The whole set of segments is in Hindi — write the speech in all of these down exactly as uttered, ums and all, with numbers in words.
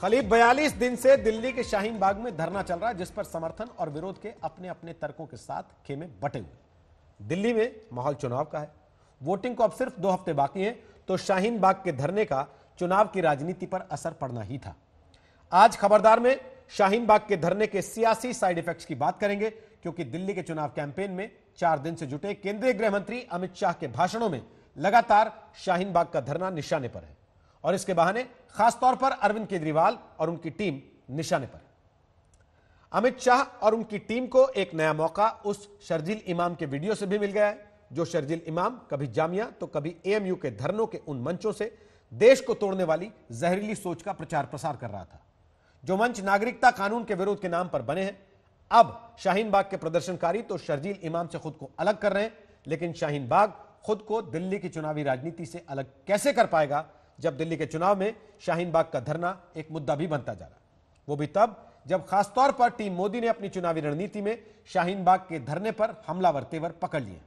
करीब बयालीस दिन से दिल्ली के शाहीन बाग में धरना चल रहा है, जिस पर समर्थन और विरोध के अपने अपने तर्कों के साथ खेमे बटे हुए। दिल्ली में माहौल चुनाव का है, वोटिंग को अब सिर्फ दो हफ्ते बाकी हैं, तो शाहीन बाग के धरने का चुनाव की राजनीति पर असर पड़ना ही था। आज खबरदार में शाहीन बाग के धरने के सियासी साइड इफेक्ट्स की बात करेंगे, क्योंकि दिल्ली के चुनाव कैंपेन में चार दिन से जुटे केंद्रीय गृह मंत्री अमित शाह के भाषणों में लगातार शाहीन बाग का धरना निशाने पर है, और इसके बहाने खासतौर पर अरविंद केजरीवाल और उनकी टीम निशाने पर है। अमित शाह और उनकी टीम को एक नया मौका उस शर्जील इमाम के वीडियो से भी मिल गया है, जो शर्जील इमाम कभी जामिया तो कभी एएमयू के धरनों के उन मंचों से देश को तोड़ने वाली जहरीली सोच का प्रचार प्रसार कर रहा था, जो मंच नागरिकता कानून के विरोध के नाम पर बने हैं। अब शाहीन बाग के प्रदर्शनकारी तो शर्जील इमाम से खुद को अलग कर रहे हैं, लेकिन शाहीन बाग खुद को दिल्ली की चुनावी राजनीति से अलग कैसे कर पाएगा, जब दिल्ली के चुनाव में शाहीन बाग का धरना एक मुद्दा भी बनता जा रहा है। वो भी तब जब खासतौर पर टीम मोदी ने अपनी चुनावी रणनीति में शाहीन बाग के धरने पर हमलावर तेवर पकड़ लिए।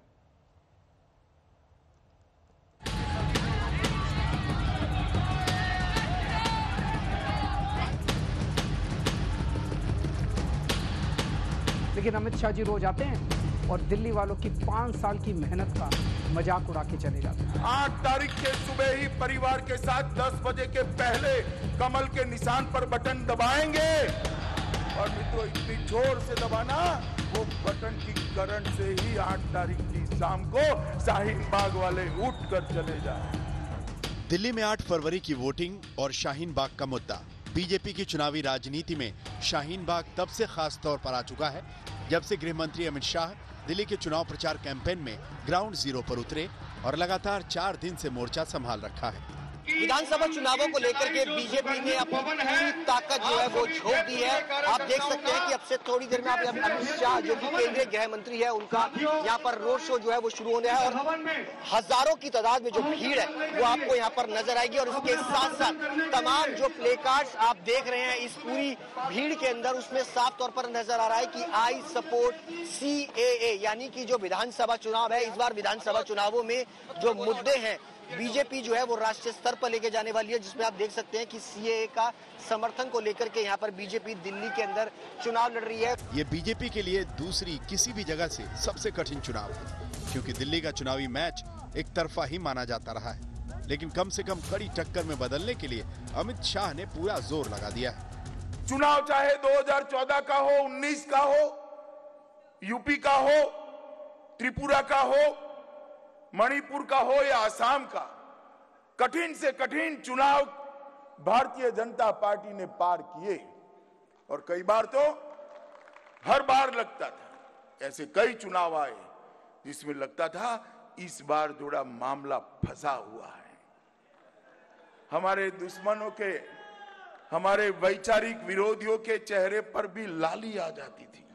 लेकिन अमित शाह जी रोज आते हैं और दिल्ली वालों की पांच साल की मेहनत का मजाक उड़ा के चले जाते हैं। आठ तारीख के सुबह ही परिवार के साथ दस बजे के पहले कमल के निशान पर बटन दबाएंगे, और मित्रों इतनी जोर से दबाना वो बटन की करंट से ही आठ तारीख की शाम को शाहीन बाग वाले उठ कर चले जाए। दिल्ली में आठ फरवरी की वोटिंग और शाहीन बाग का मुद्दा। बीजेपी की चुनावी राजनीति में शाहीन बाग तब से खास तौर पर आ चुका है जब से गृह मंत्री अमित शाह दिल्ली के चुनाव प्रचार कैंपेन में ग्राउंड जीरो पर उतरे और लगातार चार दिन से मोर्चा संभाल रखा है। विधानसभा चुनावों को लेकर के बीजेपी ने अपनी पूरी ताकत जो है वो झोंक दी है। आप देख सकते हैं कि अब से थोड़ी देर में आप अमित शाह जो कि केंद्रीय गृह मंत्री है, उनका यहाँ पर रोड शो जो है वो शुरू होने है, और हजारों की तादाद में जो भीड़ है वो आपको यहाँ पर नजर आएगी। और इसके साथ साथ तमाम जो प्ले कार्ड्स आप देख रहे हैं इस पूरी भीड़ के अंदर, उसमें साफ तौर पर नजर आ रहा है कि आई सपोर्ट सी ए ए, यानी कि जो विधानसभा चुनाव है, इस बार विधानसभा चुनावों में जो मुद्दे हैं बीजेपी जो है वो राष्ट्रीय स्तर पर लेके जाने वाली है, जिसमें आप देख सकते हैं कि सीएए का समर्थन को लेकर के यहाँ पर बीजेपी दिल्ली के अंदर चुनाव लड़ रही है। ये बीजेपी के लिए दूसरी किसी भी जगह से सबसे कठिन चुनाव है, क्योंकि दिल्ली का चुनावी मैच एक तरफा ही माना जाता रहा है। लेकिन कम से कम कड़ी टक्कर में बदलने के लिए अमित शाह ने पूरा जोर लगा दिया है। चुनाव चाहे दो हज़ार चौदह का हो, उन्नीस का हो, यूपी का हो, त्रिपुरा का हो, मणिपुर का हो या असम का, कठिन से कठिन चुनाव भारतीय जनता पार्टी ने पार किए। और कई बार तो हर बार लगता था, ऐसे कई चुनाव आए जिसमें लगता था इस बार थोड़ा मामला फंसा हुआ है। हमारे दुश्मनों के, हमारे वैचारिक विरोधियों के चेहरे पर भी लाली आ जाती थी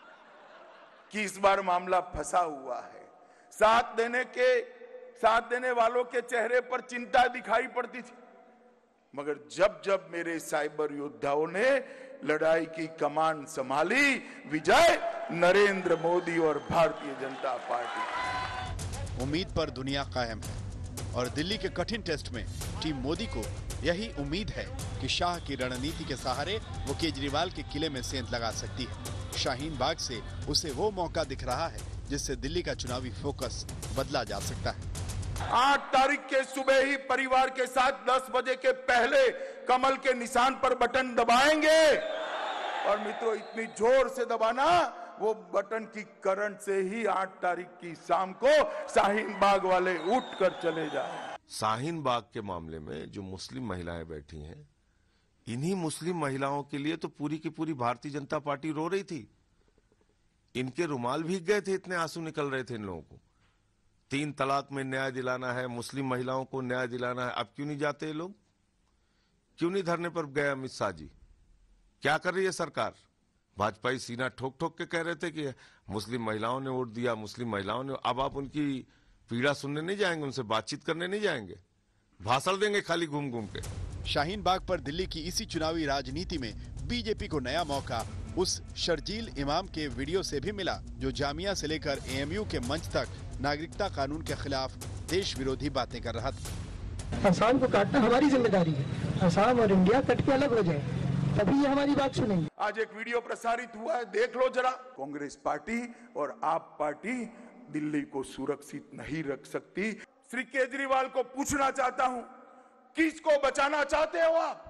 कि इस बार मामला फंसा हुआ है। साथ देने के साथ देने वालों के चेहरे पर चिंता दिखाई पड़ती थी, मगर जब जब मेरे साइबर योद्धाओं ने लड़ाई की कमान संभाली, विजय नरेंद्र मोदी और भारतीय जनता पार्टी। उम्मीद पर दुनिया कायम है, और दिल्ली के कठिन टेस्ट में टीम मोदी को यही उम्मीद है कि शाह की रणनीति के सहारे वो केजरीवाल के किले में सेंध लगा सकती है। शाहीन बाग से उसे वो मौका दिख रहा है जिससे दिल्ली का चुनावी फोकस बदला जा सकता है। आठ तारीख के सुबह ही परिवार के साथ दस बजे के पहले कमल के निशान पर बटन दबाएंगे, और मित्रों इतनी जोर से दबाना वो बटन की करंट से ही आठ तारीख की शाम को शाहीन बाग वाले उठ कर चले जाए। शाहीन बाग के मामले में जो मुस्लिम महिलाएं बैठी हैं, इन्हीं मुस्लिम महिलाओं के लिए तो पूरी की पूरी भारतीय जनता पार्टी रो रही थी। इनके रुमाल भीग गए थे, इतने आंसू निकल रहे थे इन लोगों को। तीन तलाक में न्याय दिलाना है, मुस्लिम महिलाओं को न्याय दिलाना है, अब क्यों नहीं जाते ये लोग? क्यों नहीं धरने पर गए अमित शाह जी? क्या कर रही है सरकार? भाजपा सीना ठोक ठोक के कह रहे थे कि मुस्लिम महिलाओं ने वोट दिया, मुस्लिम महिलाओं ने। अब आप उनकी पीड़ा सुनने नहीं जाएंगे, उनसे बातचीत करने नहीं जाएंगे, भाषण देंगे खाली घूम घूम के। शाहीन बाग पर दिल्ली की इसी चुनावी राजनीति में बीजेपी को नया मौका उस शर्जील इमाम के वीडियो से भी मिला, जो जामिया से लेकर एएमयू के मंच तक नागरिकता कानून के खिलाफ देश विरोधी बातें कर रहा था। असम को काटना हमारी जिम्मेदारी है। असम और इंडिया कट के अलग हो जाए, तभी ये हमारी बात सुनेंगे। आज एक वीडियो प्रसारित हुआ है, देख लो जरा। कांग्रेस पार्टी और आप पार्टी दिल्ली को सुरक्षित नहीं रख सकती। श्री केजरीवाल को पूछना चाहता हूं, किसको बचाना चाहते हो आप?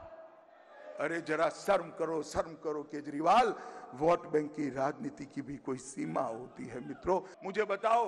अरे जरा शर्म करो, शर्म करो केजरीवाल। वोट बैंक की राजनीति की भी कोई सीमा होती है मित्रों। मुझे बताओ,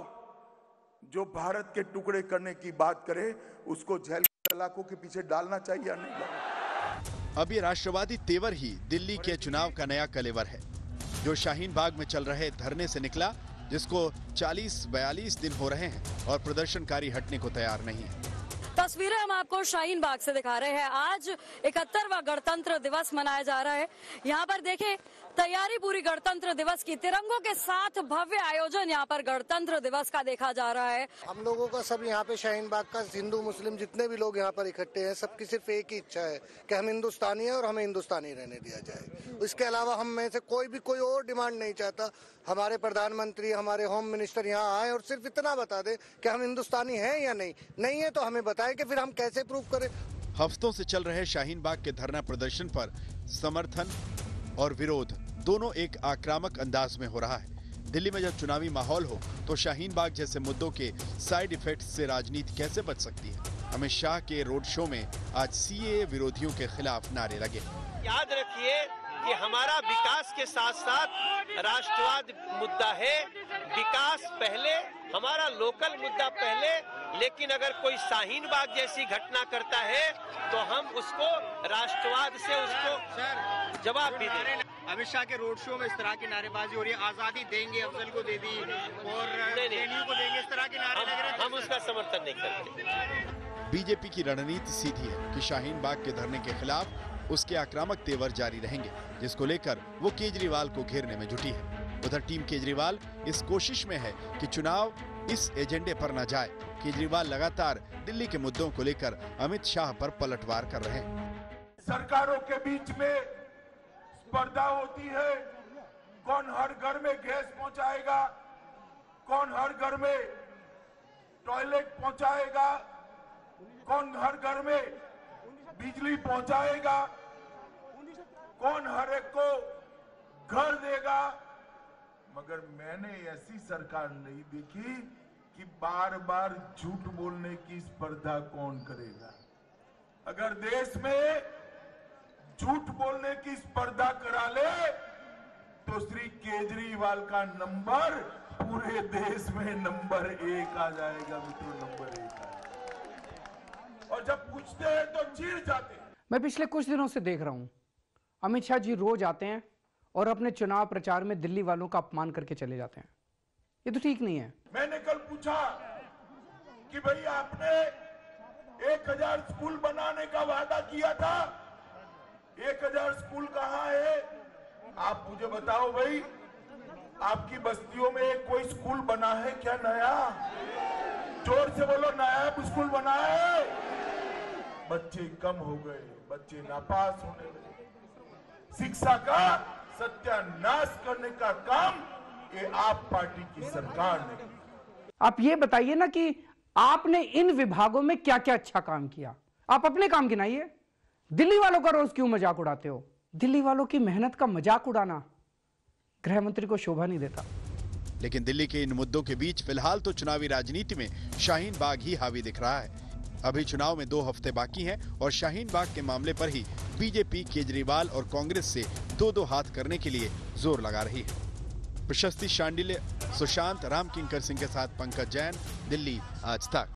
जो भारत के टुकड़े करने की बात करे उसको जेल की सलाखों के पीछे डालना चाहिए या नहीं? अब ये राष्ट्रवादी तेवर ही दिल्ली के चुनाव का नया कलेवर है, जो शाहीन बाग में चल रहे धरने से निकला, जिसको चालीस बयालीस दिन हो रहे हैं और प्रदर्शनकारी हटने को तैयार नहीं है। तस्वीरें हम आपको शाहीन बाग से दिखा रहे हैं। आज इकहत्तरवां गणतंत्र दिवस मनाया जा रहा है। यहाँ पर देखें, तैयारी पूरी गणतंत्र दिवस की, तिरंगों के साथ भव्य आयोजन यहाँ पर गणतंत्र दिवस का देखा जा रहा है। हम लोगों का सब यहाँ पे शाहीन बाग का हिंदू मुस्लिम जितने भी लोग यहाँ पर इकट्ठे हैं, सबकी सिर्फ एक ही इच्छा है कि हम हिंदुस्तानी हैं और हमें हिंदुस्तानी रहने दिया जाए। इसके अलावा हम में से कोई भी कोई और डिमांड नहीं चाहता। हमारे प्रधानमंत्री, हमारे होम मिनिस्टर यहाँ आए और सिर्फ इतना बता दे कि हम हिंदुस्तानी हैं या नहीं। नहीं है तो हमें बताए कि फिर हम कैसे प्रूव करें। हफ्तों से चल रहे शाहीन बाग के धरना प्रदर्शन पर समर्थन और विरोध दोनों एक आक्रामक अंदाज में हो रहा है। दिल्ली में जब चुनावी माहौल हो तो शाहीन बाग जैसे मुद्दों के साइड इफेक्ट से राजनीति कैसे बच सकती है? अमित शाह के रोड शो में आज सीएए विरोधियों के खिलाफ नारे लगे। याद रखिए कि हमारा विकास के साथ साथ राष्ट्रवाद मुद्दा है। विकास पहले, हमारा लोकल मुद्दा पहले, लेकिन अगर कोई शाहीन बाग जैसी घटना करता है तो हम उसको राष्ट्रवाद से उसको जवाब भी दें। अमित शाह के रोड शो में इस तरह की नारेबाजी हो रही है, आजादी देंगे, अफजल को दे दी और रेडियो को देंगे, इस तरह के नारे लग रहे हैं। हम उसका समर्थन नहीं करते। बीजेपी की रणनीति सीधी है कि शाहीन बाग के धरने के खिलाफ उसके आक्रामक तेवर जारी रहेंगे, जिसको लेकर वो केजरीवाल को घेरने में जुटी है। उधर टीम केजरीवाल इस कोशिश में है कि चुनाव इस एजेंडे पर न जाए। केजरीवाल लगातार दिल्ली के मुद्दों को लेकर अमित शाह पर पलटवार कर रहे हैं। सरकारों के बीच में स्पर्धा होती है, कौन हर घर में गैस पहुंचाएगा, कौन हर घर में टॉयलेट पहुंचाएगा, कौन हर घर में बिजली पहुंचाएगा, कौन हर एक को घर देगा। मगर मैंने ऐसी सरकार नहीं देखी कि बार बार झूठ बोलने की स्पर्धा कौन करेगा। अगर देश में झूठ बोलने की स्पर्धा करा ले तो श्री केजरीवाल का नंबर पूरे देश में नंबर एक आ जाएगा मित्रों, नंबर एक आ जाएगा। और जब पूछते हैं तो चिढ़ जाते हैं। मैं पिछले कुछ दिनों से देख रहा हूं, अमित शाह जी रोज आते हैं और अपने चुनाव प्रचार में दिल्ली वालों का अपमान करके चले जाते हैं। ये तो ठीक नहीं है। मैंने कल पूछा कि भाई आपने एक हजार स्कूल बनाने का वादा किया था, एक हजार स्कूल कहाँ है? आप मुझे बताओ भाई, आपकी बस्तियों में कोई स्कूल बना है क्या नया? जोर से बोलो, नया स्कूल बना है? बच्चे कम हो गए, बच्चे नापास होने लगे। शिक्षा का सत्यानाश करने का काम ये आप पार्टी की सरकार ने किया। आप ये बताइए ना कि आपने इन विभागों में क्या क्या अच्छा काम किया। आप अपने काम गिनाइए, दिल्ली वालों का रोज क्यों मजाक उड़ाते हो? दिल्ली वालों की मेहनत का मजाक उड़ाना गृह मंत्री को शोभा नहीं देता। लेकिन दिल्ली के इन मुद्दों के बीच फिलहाल तो चुनावी राजनीति में शाहीन बाग ही हावी दिख रहा है। अभी चुनाव में दो हफ्ते बाकी हैं और शाहीन बाग के मामले पर ही बीजेपी केजरीवाल और कांग्रेस से दो दो हाथ करने के लिए जोर लगा रही है। प्रशस्ति शांडिल्य, सुशांत रामकिंकर सिंह के साथ पंकज जैन, दिल्ली आज तक।